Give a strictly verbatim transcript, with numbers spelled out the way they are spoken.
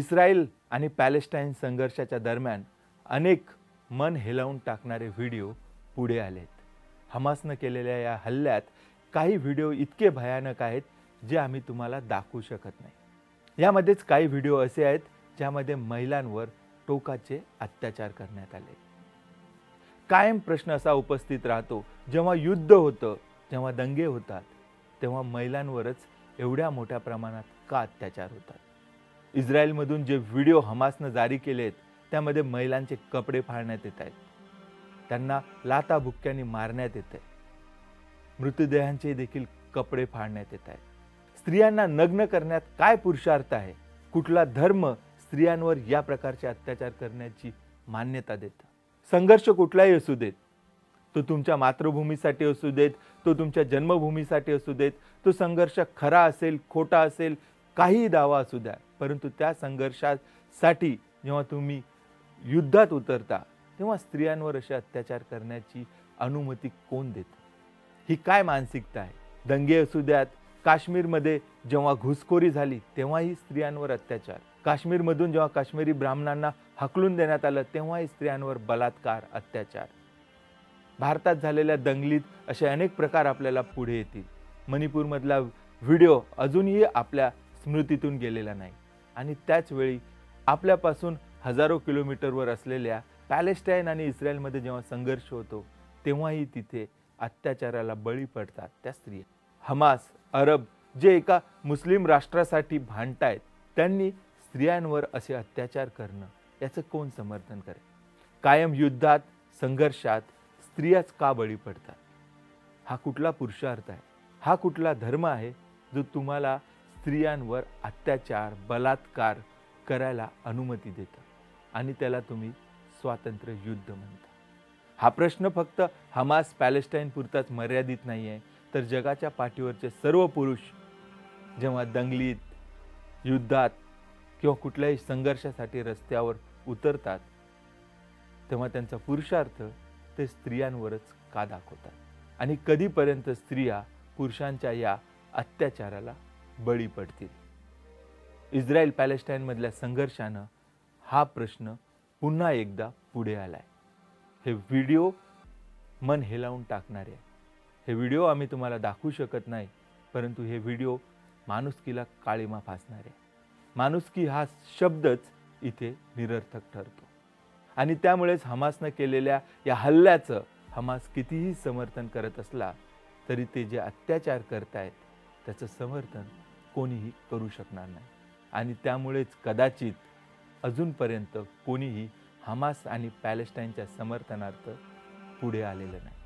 Israel आणि Palestine संघर्षाच्या दरम्यान अनेक मन हेलावून टाकणारे व्हिडिओ पुढे आलेत। हमासने केलेल्या या हल्ल्यात काही व्हिडिओ इतके भयानक आहेत जे आम्ही तुम्हाला दाखवू शकत नाही। यामध्येच काही व्हिडिओ असे आहेत ज्यामध्ये महिलांवर टोकाचे अत्याचार करण्यात आले। कायम प्रश्न असा उपस्थित राहतो, जेव्हा युद्ध होतं, जेव्हा दंगे होतात, तेव्हा महिलांवरच एवढ्या मोठ्या प्रमाणात का अत्याचार होतात? इस्रायलमधून जे व्हिडिओ हमासने जारी केलेत त्यामध्ये महिलांचे कपडे फाडण्यात येत आहेत, त्यांना लाथाबुक्क्यांनी मारण्यात येते, मृतदेहांचे देखील कपडे फाडण्यात येत आहेत। स्त्रियांना नग्न करण्यात काय पुरुषार्थ आहे? कुठला धर्म स्त्रियांवर या प्रकारचे अत्याचार करण्याची मान्यता देतं? संघर्ष कुठलाही असू देत, तो तुमच्या मातृभूमीसाठी असू देत, तो तुमच्या जन्मभूमीसाठी असू देत, तो संघर्ष खरा असेल खोटा असेल काही दावा असू द्या, परंतु त्या संघर्षासाठी जेव्हा तुम्ही युद्धात उतरता तेव्हा स्त्रियांवर असे अत्याचार करण्याची अनुमती कोण देतं? ही काय मानसिकता आहे? दंगे असू द्यात, काश्मीरमध्ये जेव्हा घुसखोरी झाली तेव्हाही स्त्रियांवर अत्याचार, काश्मीरमधून जेव्हा काश्मीरी ब्राह्मणांना हकलून देण्यात आलं तेव्हाही स्त्रियांवर बलात्कार अत्याचार, भारतात झालेल्या दंगलीत असे अनेक प्रकार आपल्याला पुढे येतील। मणिपूरमधला व्हिडिओ अजूनही आपल्या स्मृतीतून गेलेला नाही आणि त्याच वेळी आपल्यापासून हजारो किलोमीटरवर असलेल्या पॅलेस्टाईन आणि इस्रायलमध्ये जेव्हा संघर्ष होतो तेव्हाही तिथे अत्याचाराला बळी पडतात त्या स्त्रिया। हमास, अरब जे एका मुस्लिम राष्ट्रासाठी भांडतायत, त्यांनी स्त्रियांवर असे अत्याचार करणं याचं कोण समर्थन करेल? कायम युद्धात संघर्षात स्त्रियाच का बळी पडतात? हा कुठला पुरुषार्थ आहे? हा कुठला धर्म आहे जो तुम्हाला स्त्रियांवर अत्याचार बलात्कार करायला अनुमती देतं आणि त्याला तुम्ही स्वातंत्र्य युद्ध म्हणता? हा प्रश्न फक्त हमास पॅलेस्टाईन पुरताच मर्यादित नाही आहे, तर जगाच्या पाठीवरचे सर्व पुरुष जेव्हा दंगलीत, युद्धात किंवा कुठल्याही संघर्षासाठी रस्त्यावर उतरतात तेव्हा त्यांचा पुरुषार्थ ते स्त्रियांवरच का दाखवतात आणि कधीपर्यंत स्त्रिया पुरुषांच्या या अत्याचाराला बळी पडतील? इस्रायल पॅलेस्टाईन मधल्या संघर्षानं हा प्रश्न पुन्हा एकदा पुढे आलाय। हे व्हिडिओ मन हेलावून टाकणारे, हे व्हिडिओ आम्ही तुम्हाला दाखवू शकत नाही, परंतु हे व्हिडिओ माणुसकीला काळिमा फासणारे। माणुसकी हा शब्दच इथे निरर्थक ठरतो आणि त्यामुळेच हमासने केलेल्या या हल्ल्याचं हमास कितीही समर्थन करत असला तरी ते जे अत्याचार करतायत त्याचं समर्थन कोणीही करू शकणार नाही आणि त्यामुळेच कदाचित अजूनपर्यंत कोणीही हमास आणि पॅलेस्टाईनच्या समर्थनार्थ पुढे आलेलं नाही।